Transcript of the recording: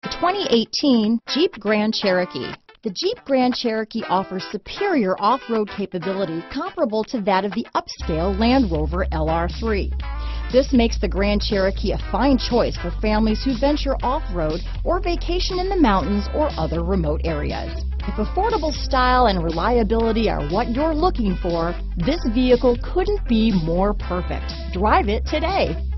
The 2018 Jeep Grand Cherokee. The Jeep Grand Cherokee offers superior off-road capability comparable to that of the upscale Land Rover LR3. This makes the Grand Cherokee a fine choice for families who venture off-road or vacation in the mountains or other remote areas. If affordable style and reliability are what you're looking for, this vehicle couldn't be more perfect. Drive it today.